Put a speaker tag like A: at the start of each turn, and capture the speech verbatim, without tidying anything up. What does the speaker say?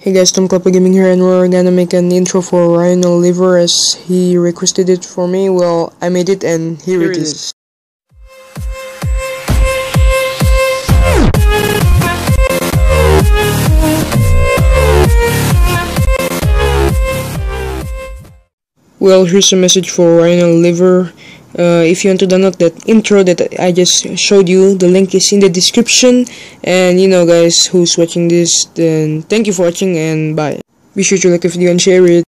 A: Hey guys, TomCabloGaming here, and we're gonna make an intro for Riona Leaver as he requested it for me. Well, I made it and here, here it is. is. Well, here's a message for Riona Leaver. Uh, if you want to download that intro that I just showed you, the link is in the description. And you know guys who's watching this, then thank you for watching and bye. Be sure to like the video and share it.